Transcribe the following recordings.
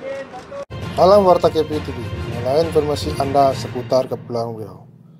Alam Warta KP TV, mengenai informasi Anda seputar Kepulauan Riau.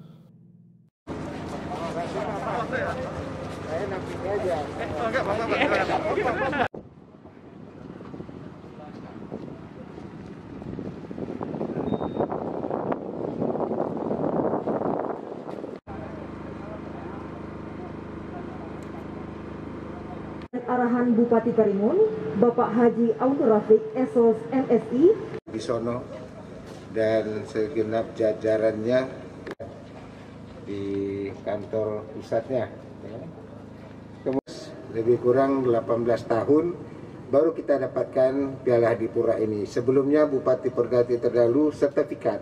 Arahan Bupati Karimun, Bapak Haji Aunur Rafiq, SOS MSI Bisono dan segenap jajarannya di kantor pusatnya. Kemudian lebih kurang 18 tahun baru kita dapatkan Piala Adipura ini. Sebelumnya Bupati Perdati terdahulu sertifikat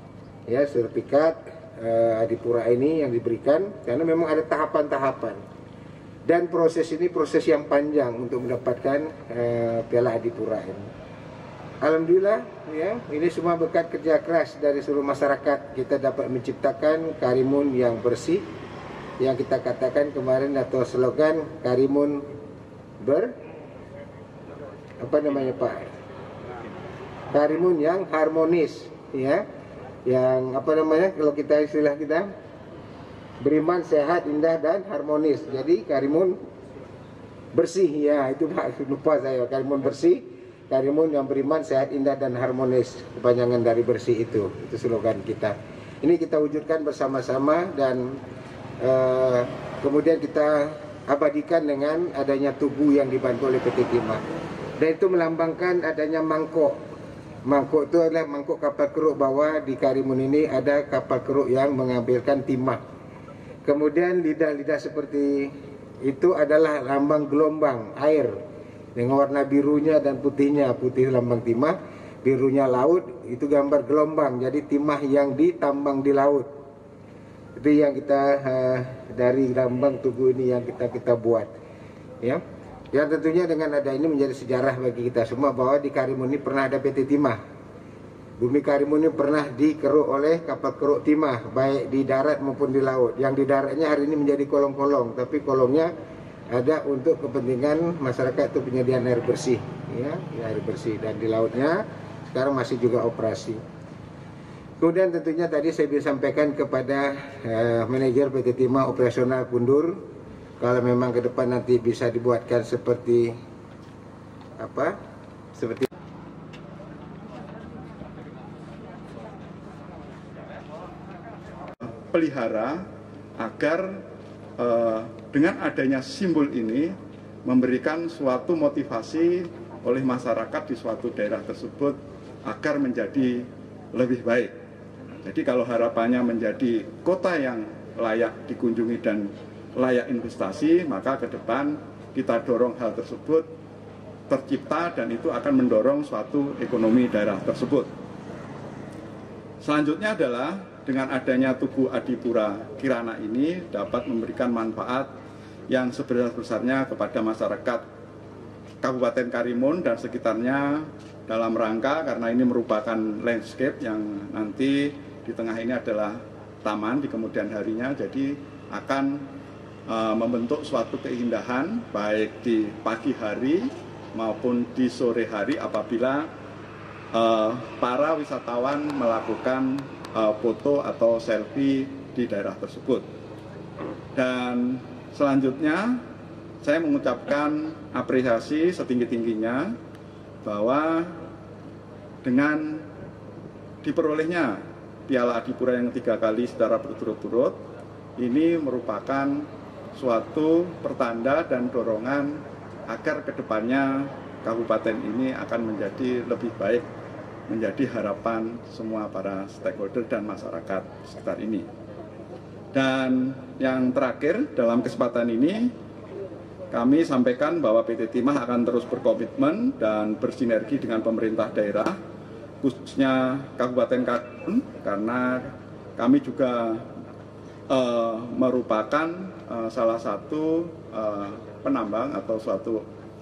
Adipura ini yang diberikan karena memang ada tahapan-tahapan. Dan proses ini proses yang panjang untuk mendapatkan Piala Adipura ini. Alhamdulillah, ini semua berkat kerja keras dari seluruh masyarakat. Kita dapat menciptakan Karimun yang bersih, yang kita katakan kemarin atau slogan Karimun Karimun yang harmonis, yang kalau kita istilah kita beriman, sehat, indah, dan harmonis. Jadi Karimun bersih, itu Pak, lupa saya. Karimun bersih, Karimun yang beriman, sehat, indah, dan harmonis. Kepanjangan dari bersih itu slogan kita. Ini kita wujudkan bersama-sama dan kemudian kita abadikan dengan adanya tugu yang dibantu oleh PT Timah. Dan itu melambangkan adanya mangkok. Mangkok itu adalah mangkok kapal keruk, bahwa di Karimun ini ada kapal keruk yang mengambilkan timah. Kemudian lidah-lidah seperti itu adalah lambang gelombang air dengan warna birunya dan putihnya. Putih lambang timah, birunya laut, itu gambar gelombang. Jadi timah yang ditambang di laut. Itu yang kita dari lambang tugu ini yang kita buat. Yang tentunya dengan ada ini menjadi sejarah bagi kita semua bahwa di Karimun ini pernah ada PT Timah. Bumi Karimun ini pernah dikeruk oleh kapal keruk timah, baik di darat maupun di laut. Yang di daratnya hari ini menjadi kolong-kolong, tapi kolongnya ada untuk kepentingan masyarakat itu penyediaan air bersih, air bersih. Dan di lautnya sekarang masih juga operasi. Kemudian tentunya tadi saya bisa sampaikan kepada manajer PT Timah operasional Kundur, kalau memang ke depan nanti bisa dibuatkan seperti pelihara agar dengan adanya simbol ini memberikan suatu motivasi oleh masyarakat di suatu daerah tersebut agar menjadi lebih baik. Jadi kalau harapannya menjadi kota yang layak dikunjungi dan layak investasi, maka ke depan kita dorong hal tersebut tercipta dan itu akan mendorong suatu ekonomi daerah tersebut. Selanjutnya adalah dengan adanya Tugu Adipura Kirana ini dapat memberikan manfaat yang sebesar-besarnya kepada masyarakat Kabupaten Karimun dan sekitarnya dalam rangka karena ini merupakan landscape yang nanti di tengah ini adalah taman di kemudian harinya, jadi akan membentuk suatu keindahan baik di pagi hari maupun di sore hari apabila para wisatawan melakukan foto atau selfie di daerah tersebut. Dan selanjutnya saya mengucapkan apresiasi setinggi-tingginya bahwa dengan diperolehnya Piala Adipura yang 3 kali secara berturut-turut ini merupakan suatu pertanda dan dorongan agar kedepannya kabupaten ini akan menjadi lebih baik, menjadi harapan semua para stakeholder dan masyarakat sekitar ini. Dan yang terakhir dalam kesempatan ini kami sampaikan bahwa PT Timah akan terus berkomitmen dan bersinergi dengan pemerintah daerah, khususnya Kabupaten Karimun, karena kami juga merupakan salah satu penambang atau suatu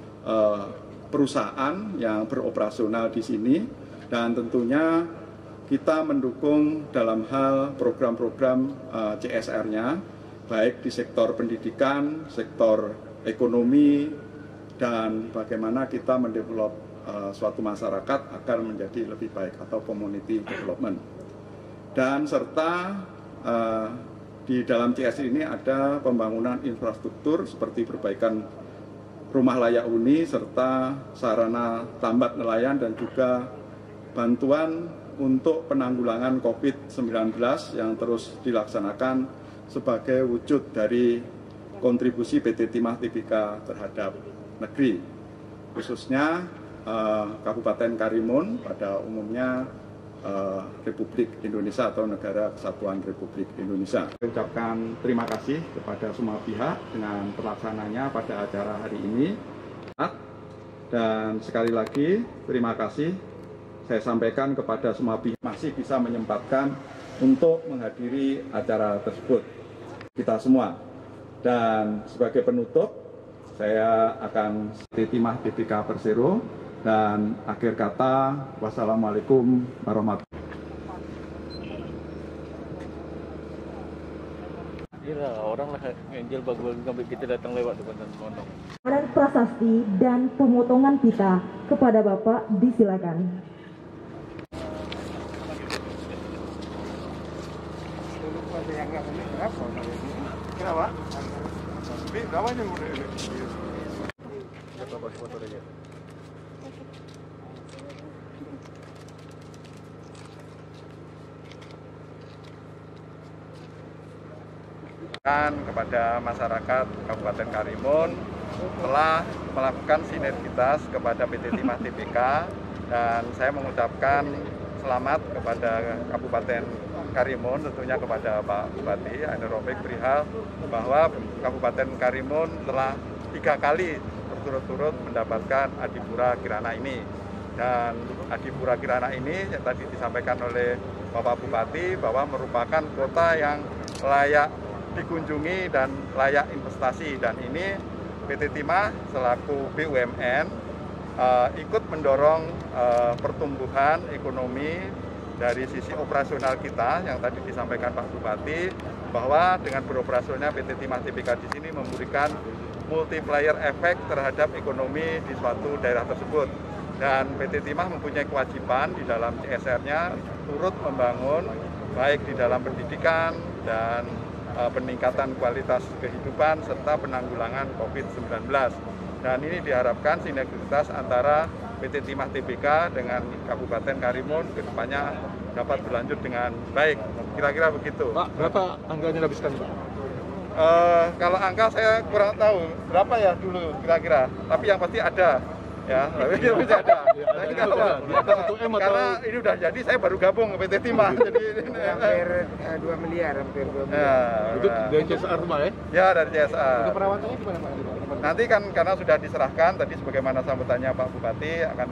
perusahaan yang beroperasional di sini. Dan tentunya kita mendukung dalam hal program-program CSR-nya, baik di sektor pendidikan, sektor ekonomi, dan bagaimana kita mendevelop suatu masyarakat agar menjadi lebih baik atau community development. Dan serta di dalam CS ini ada pembangunan infrastruktur seperti perbaikan rumah layak huni serta sarana tambat nelayan dan juga bantuan untuk penanggulangan COVID-19 yang terus dilaksanakan sebagai wujud dari kontribusi PT Timah Tbk terhadap negeri, khususnya Kabupaten Karimun pada umumnya Republik Indonesia atau Negara Kesatuan Republik Indonesia. Saya ucapkan terima kasih kepada semua pihak dengan terlaksananya pada acara hari ini. Dan sekali lagi terima kasih saya sampaikan kepada semua pihak masih bisa menyempatkan untuk menghadiri acara tersebut, kita semua. Dan sebagai penutup, saya akan Timah Tbk Persero. Dan akhir kata, wassalamualaikum warahmatullahi wabarakatuh. Iya, orang lah angel bagus sampai kita datang lewat depan dan mondong. Ada prasasti dan pemotongan pita kepada Bapak disilakan. Kenapa? Berapa ini? Kepada masyarakat Kabupaten Karimun telah melakukan sinergitas kepada PT Timah Tbk, dan saya mengucapkan selamat kepada Kabupaten Karimun, tentunya kepada Pak Bupati Ainur Rafiq perihal bahwa Kabupaten Karimun telah 3 kali berturut-turut mendapatkan Adipura Kirana ini. Dan Adipura Kirana ini yang tadi disampaikan oleh Bapak Bupati bahwa merupakan kota yang layak dikunjungi dan layak investasi, dan ini PT Timah selaku BUMN ikut mendorong pertumbuhan ekonomi dari sisi operasional kita yang tadi disampaikan Pak Bupati bahwa dengan beroperasionalnya PT Timah Tbk di sini memberikan multiplier efek terhadap ekonomi di suatu daerah tersebut, dan PT Timah mempunyai kewajiban di dalam CSR-nya turut membangun baik di dalam pendidikan dan peningkatan kualitas kehidupan serta penanggulangan COVID-19. Dan ini diharapkan sinergitas antara PT Timah Tbk dengan Kabupaten Karimun kedepannya dapat berlanjut dengan baik. Kira-kira begitu. Pak, berapa anggarannya dihabiskan, Pak? Kalau angka saya kurang tahu berapa ya dulu kira-kira, tapi yang pasti ada. Ya, tapi ada. Karena ini udah jadi, saya baru gabung ke PT Timah, jadi hampir 2 miliar, hampir 2 miliar. Ya, Itu dari CSR rumah ya? Ya, dari CSR. Untuk perawatannya gimana, Pak? Nanti kan karena sudah diserahkan tadi sebagaimana sambutannya Pak Bupati akan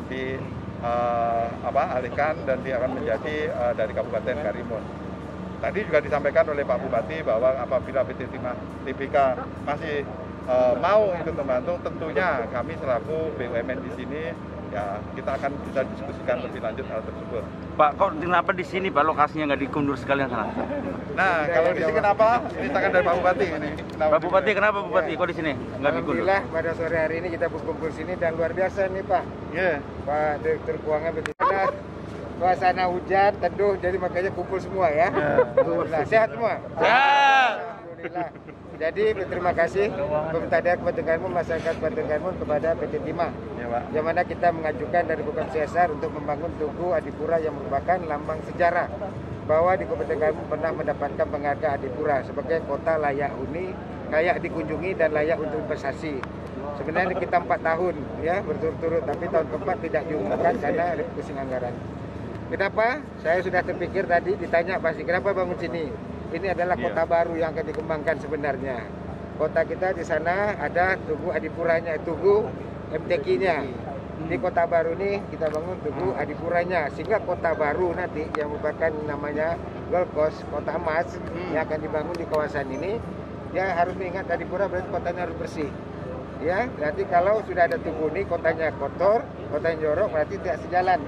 alihkan dan dia akan menjadi dari Kabupaten Karimun. Tadi juga disampaikan oleh Pak Bupati bahwa apabila PT Timah Tbk masih mau ikut membantu, tentunya kami selaku BUMN di sini ya kita akan bisa diskusikan lebih lanjut hal tersebut. Pak, kok kenapa di sini Pak lokasinya nggak dikundur sekalian sana? Nah, kalau di sini kenapa? Ini tangan dari Pak Bupati ini. Pak Bupati kenapa Bupati kok di sini nggak dikundur? Alhamdulillah pada sore hari ini kita berkumpul sini dan luar biasa nih Pak. Iya. Pak Direktur Keuangan PT Timah. Suasana hujan, teduh, jadi makanya kumpul semua ya. Alhamdulillah, sehat semua? Sehat. Alhamdulillah. Jadi berterima kasih pemerintah daerah Kabupaten Karimun, masyarakat Kabupaten Karimun kepada PT Timah, yang mana kita mengajukan dari program CSR untuk membangun Tugu Adipura yang merupakan lambang sejarah bahwa di Kabupaten Karimun pernah mendapatkan penghargaan Adipura sebagai kota layak huni, layak dikunjungi dan layak untuk investasi. Sebenarnya kita 4 tahun ya berturut-turut, tapi tahun keempat tidak diumumkan karena ada pusing anggaran. Kenapa? Saya sudah terpikir tadi ditanya pasti kenapa bangun sini. Ini adalah kota baru yang akan dikembangkan sebenarnya. Kota kita di sana ada Tugu Adipuranya, Tugu MTQ-nya. Di kota baru ini kita bangun Tugu Adipuranya, sehingga kota baru nanti yang merupakan namanya Gold Coast, kota emas yang akan dibangun di kawasan ini, dia harus mengingat Adipura berarti kotanya harus bersih. Ya, berarti kalau sudah ada Tugu ini kotanya kotor, kotanya jorok berarti tidak sejalan.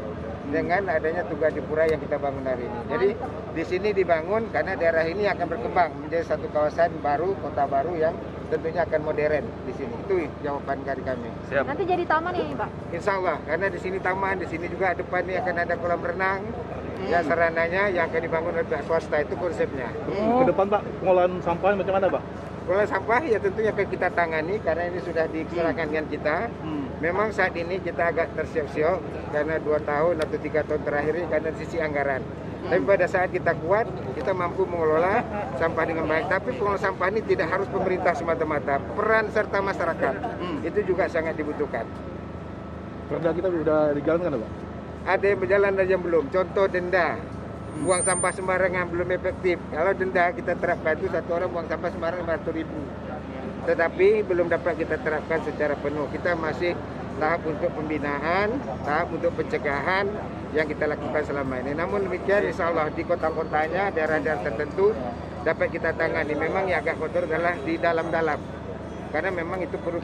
dengan adanya Tugu Adipura yang kita bangun hari ini. Jadi di sini dibangun karena daerah ini akan berkembang menjadi satu kawasan baru, kota baru yang tentunya akan modern di sini. Itu jawaban dari kami. Siap. Nanti jadi taman ya, Pak? Insya Allah, karena di sini taman, di sini juga depan ini akan ada kolam renang. Ya sarananya yang akan dibangun oleh pihak swasta, itu konsepnya. Ke depan Pak, pengolahan sampah macam mana Pak? Pengolahan sampah ya tentunya akan kita tangani karena ini sudah diserahkan dengan kita. Memang saat ini kita agak tersiok-siok karena 2 tahun atau 3 tahun terakhir ini karena sisi anggaran. Tapi pada saat kita kuat, kita mampu mengelola sampah dengan baik. Tapi pengelola sampah ini tidak harus pemerintah semata-mata, peran serta masyarakat itu juga sangat dibutuhkan. Perda kita sudah dijalankan Pak? Ada yang berjalan, ada yang belum. Contoh denda, buang sampah sembarangan belum efektif. Kalau denda kita terapkan itu satu orang buang sampah sembarangan 500.000. Tetapi belum dapat kita terapkan secara penuh. Kita masih tahap untuk pembinaan, tahap untuk pencegahan yang kita lakukan selama ini. Namun demikian insya Allah di kota-kotanya, daerah-daerah tertentu dapat kita tangani. Memang yang agak kotor adalah di dalam-dalam. Karena memang itu perlu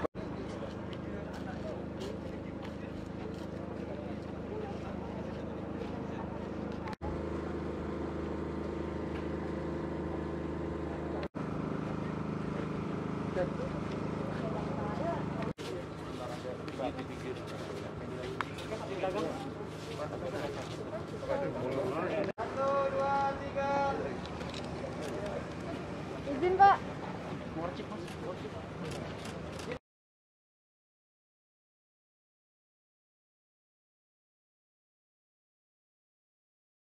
Izin, Pak.